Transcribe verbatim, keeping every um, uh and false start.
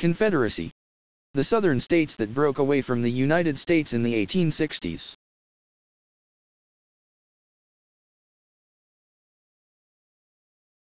Confederacy. The Southern states that broke away from the United States in the eighteen sixties.